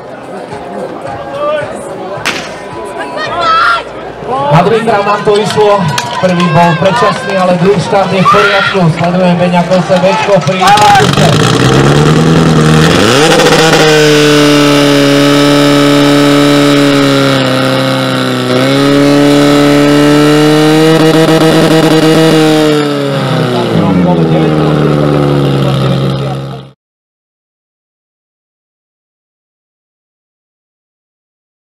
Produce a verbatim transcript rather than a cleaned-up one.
Na druhý krát nám to vyšlo. Prvý bol predčasný, ale druhý štart je v poriadku. Sledujeme Beňakovce Bčko pri